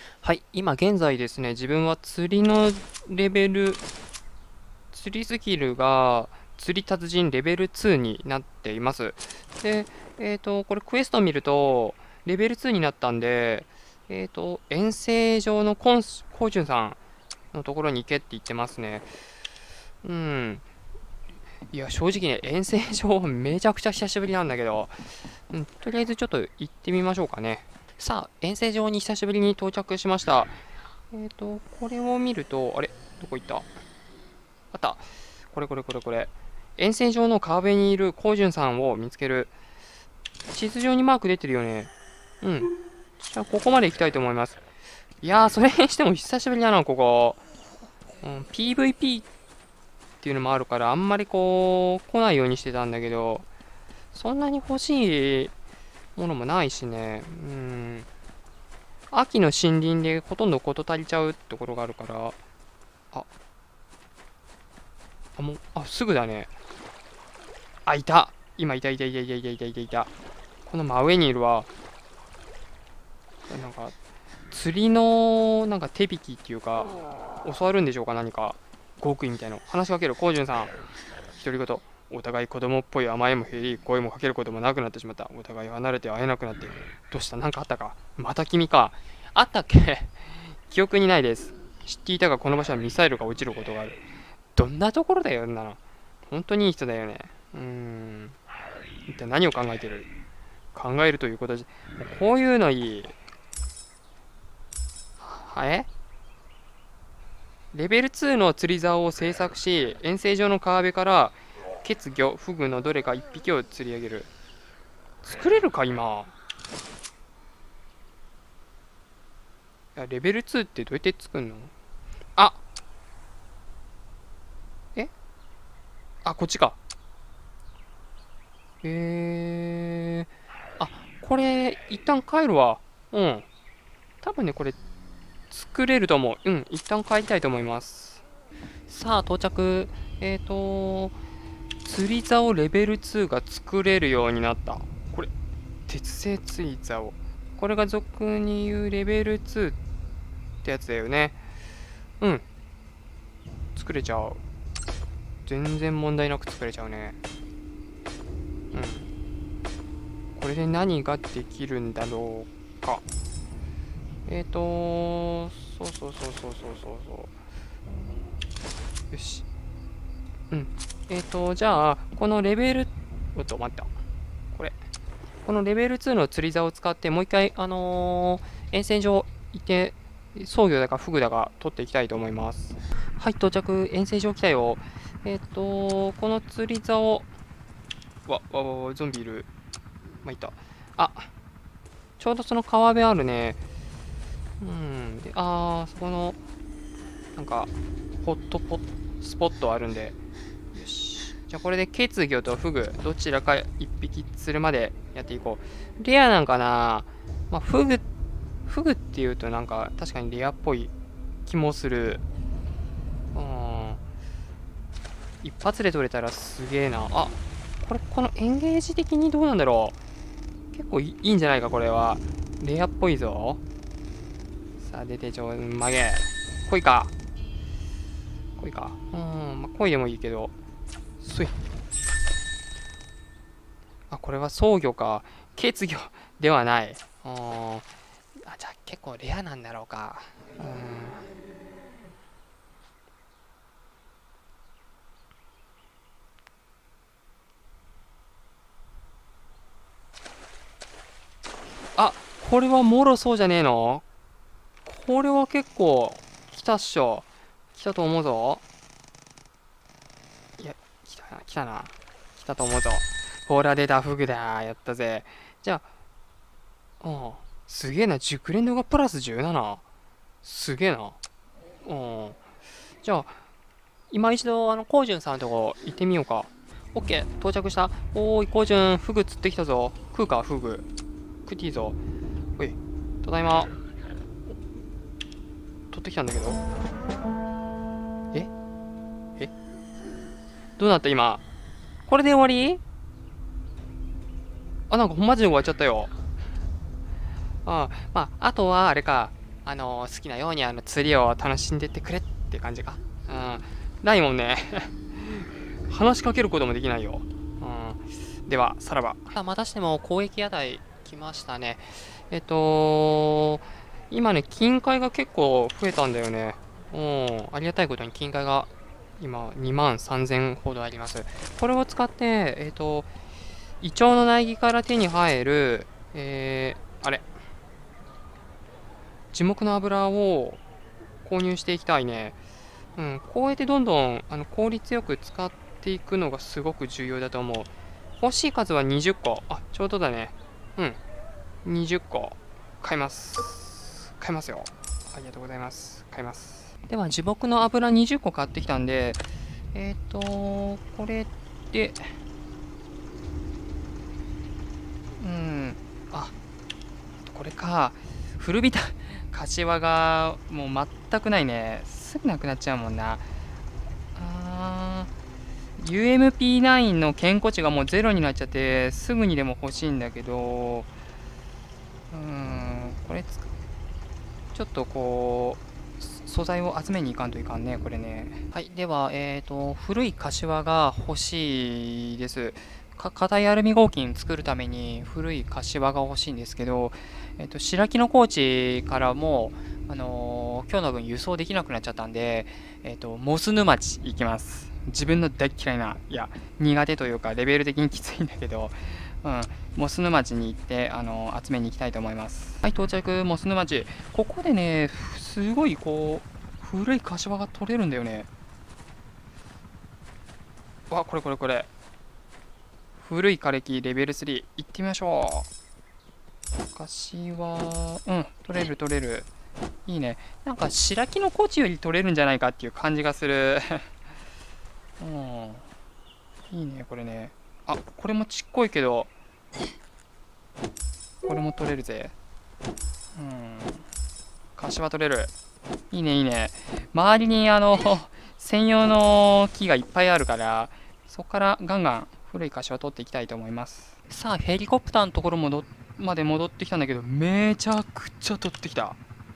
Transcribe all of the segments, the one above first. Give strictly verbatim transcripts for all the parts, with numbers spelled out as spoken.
はい、今現在ですね、自分は釣りのレベル、釣りスキルが釣り達人レベルツーになっています。で、えっと、これクエストを見ると、レベルツーになったんで、えっと、遠征上のコンス、コウジュンさんのところに行けって言ってますね。うん。いや、正直ね、遠征上めちゃくちゃ久しぶりなんだけど、うん、とりあえずちょっと行ってみましょうかね。さあ、遠征場に久しぶりに到着しました。えっと、これを見ると、あれどこ行った？あった。これこれこれこれ。沿線上の川辺にいるコウジュンさんを見つける。地図上にマーク出てるよね。うん。じゃあ、ここまで行きたいと思います。いやー、それにしても久しぶりだな、ここ。うん、ピーブイピー っていうのもあるから、あんまりこう、来ないようにしてたんだけど、そんなに欲しいものもないしね。うん。秋の森林でほとんど事足りちゃうところがあるから、あ、あ、もう、あ、すぐだね。あ、いた。今、いたいたいたいたいたいたいたいた。この真上にいるわ。なんか、釣りの、なんか手引きっていうか、教わるんでしょうか、何か。極意みたいの。話しかける、こうじゅんさん。独り言。お互い子供っぽい甘えも減り、声もかけることもなくなってしまった。お互い離れて会えなくなって。どうした？何かあったか？また君か。あったっけ？記憶にないです。知っていたが、この場所はミサイルが落ちることがある。どんなところだよ、んなの。本当にいい人だよね。うーん。一体何を考えてる？考えるということじゃ、こういうのいい。はえレベルツーの釣り竿を製作し、遠征上の川辺から血魚、フグのどれか一匹を釣り上げる。作れるか今？いや、レベルツーってどうやって作るの？あ、えあ、こっちか。えー、あ、これ、一旦帰るわ。うん。多分ね、これ、作れると思う。うん、一旦帰りたいと思います。さあ、到着。えっ、ー、と、釣り竿レベルツーが作れるようになった。これ、鉄製釣り竿。これが俗に言うレベルツーってやつだよね。うん、作れちゃう。全然問題なく作れちゃうね。うん。これで何ができるんだろうか。えっ、ー、とそうそうそうそうそうそうそう。よし。うん。えっ、ー、と、じゃあ、このレベル、おっと、待った。これ。このレベルツーの釣り竿を使って、もう一回、あのー、沿線上行って、操業だかフグだか取っていきたいと思います。はい、到着。沿線上来たよ。えっ、ー、と、この釣り竿、わ、わ、わ、わ、ゾンビいる。まあ、いた。あ、ちょうどその川辺あるね。うん。で、あー、そこの、なんか、ホットポッスポットあるんで、よし。じゃあこれで血魚とフグ、どちらか一匹釣るまでやっていこう。レアなんかな？まあ、フグ、フグって言うとなんか確かにレアっぽい気もする。うん。一発で取れたらすげえな。あ、これ、このエンゲージ的にどうなんだろう。結構いいんじゃないか、これは。レアっぽいぞ。さあ、出てちょ、曲げ。来いか。来いか。うん、まあ、来いでもいいけど。そい。あ、これは装魚か。血魚ではない。うん。あ、じゃあ結構レアなんだろうか。うん。あ、これはもろそうじゃねえの？これは結構来たっしょ。来たと思うぞ。いや、来たな、来たな。来たと思うぞ。ほら出た、フグだ。やったぜ。じゃあ、うん。すげえな。熟練度がプラスじゅうなな。すげえな。うん。じゃあ、今一度、あの、コウジュンさんのとこ行ってみようか。オッケー、到着した。おーい、コウジュン、フグ釣ってきたぞ。食うか、フグ。食っていいぞ。おい、ただいま。取ってきたんだけど。ええどうなった今？これで終わり？あ、なんかマジで終わっちゃったよ。ああ、まあ、あとは、あれか。 あの好きなようにあの釣りを楽しんでってくれっていう感じか。うん。ないもんね。話しかけることもできないよ。うん。では、さらば。またしても交易屋台来ましたね。えっと、今ね、金塊が結構増えたんだよね。うん。ありがたいことに金塊が今にまんさんぜんほどあります。これを使って、えっと、イチョウの苗木から手に入る、えー、あれ、樹木の油を購入していきたいね。うん、こうやってどんどんあの効率よく使っていくのがすごく重要だと思う。欲しい数はにじゅっこ。あ、ちょうどだね。うん。にじゅっこ。買います。買いますよ。ありがとうございます。買います。では、樹木の油にじゅっこ買ってきたんで、えっ、ー、と、これで、うん、あ、これか。古びた柏がもう全くないね。すぐなくなっちゃうもんな。あー ユーエムピーナイン の健康値がもうゼロになっちゃってすぐにでも欲しいんだけど、うーんこれつちょっとこう素材を集めに行かんといかんねこれね。はい、ではえっ、ー、と古い柏が欲しいです。か硬いアルミ合金作るために古い柏が欲しいんですけど、えっ、ー、と白木の高地からもあのー、今日の分輸送できなくなっちゃったんで、えっ、ー、とモスヌ町行きます。自分の大嫌いな、いや苦手というかレベル的にきついんだけど、うん、モスヌ町に行って、あのー、集めに行きたいと思います。はい、到着。モスヌ町、ここでねすごいこう古い柏が取れるんだよね。わ、これこれこれ古い枯れ木レベルスリー行ってみましょう。柏、うん、取れる取れる。いいね。なんか白木の高地より取れるんじゃないかっていう感じがする。うん。いいね、これね。あ、これもちっこいけど、これも取れるぜ。うん。柏取れる。いいね、いいね。周りにあの、専用の木がいっぱいあるから、そこからガンガン古い柏取っていきたいと思います。さあ、ヘリコプターのところもどまで戻ってきたんだけど、めちゃくちゃ取ってきた。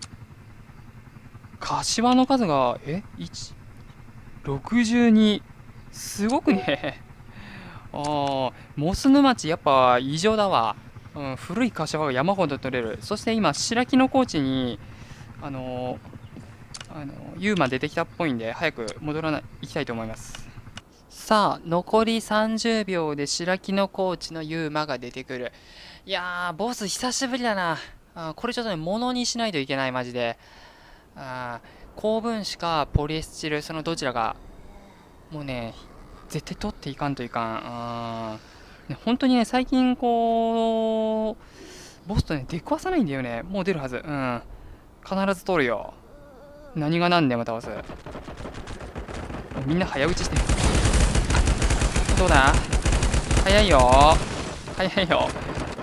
柏の数が、え ?いち、ろくじゅうに。すごくね。ああ、モスヌ町やっぱ異常だわ。うん、古い柏が山ほど取れる。そして今、白木の高地に、あのー、あのー、ユーマ出てきたっぽいんで、早く戻らない、行きたいと思います。さあ、残りさんじゅうびょうで白木の高地のユーマが出てくる。いやー、ボス久しぶりだな。あこれちょっとね、物にしないといけない、マジで。あ高分子かポリエスチル、そのどちらか。もうね、絶対取っていかんといかん。あね、本当にね、最近こう、ボスとね、出くわさないんだよね。もう出るはず。うん。必ず取るよ。何が何でも倒す。みんな早打ちしてる。どうだ早いよ。早いよ。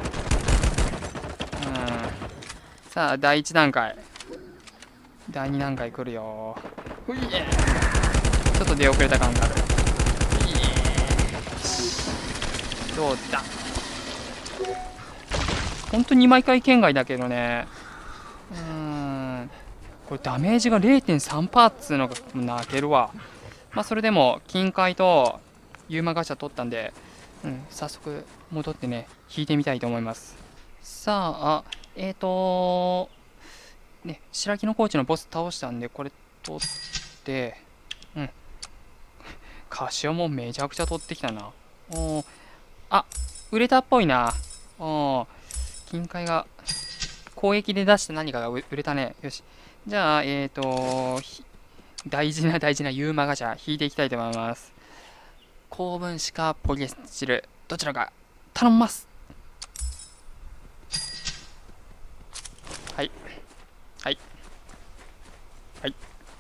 うん。さあ、だいいち段階。だいに段階来るよ。ふいえちょっと出遅れた感がある。どうだ本当に毎回圏外だけどね。うーんこれダメージが れいてんさんパーセント っつうのが泣けるわ。まあそれでも金塊とユーマガチャ取ったんで、うん、早速戻ってね引いてみたいと思います。さあえっ、ー、とね白木のコーチのボス倒したんでこれ取ってうん柏もめちゃくちゃ取ってきたな。おあ売れたっぽいな。お金塊が攻撃で出した何かが売れたね。よしじゃあえっ、ー、と大事な大事なユーマガチャ引いていきたいと思います。高分子かポリエスチルどちらか頼みます。はいはいはい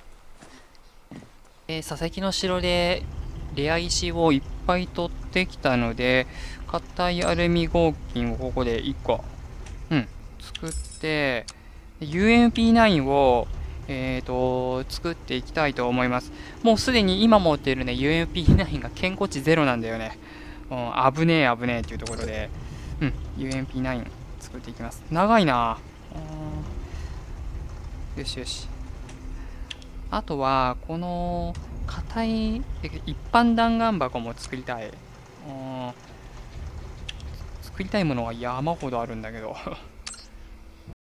えー、佐々木の城でレア石をいっぱい取ってきたので硬いアルミ合金をここでいっこ、うん、作って ユーエムピーナイン を、えー、と作っていきたいと思います。もうすでに今持っている、ね、ユーエムピーナイン が健康値ゼロなんだよね。うん、危ねえ危ねえっていうところで、うん、ユーエムピーナイン 作っていきます。長いな。 よしよし。あとは、この、硬い、え一般弾丸箱も作りたい。うん。作りたいものは山ほどあるんだけど。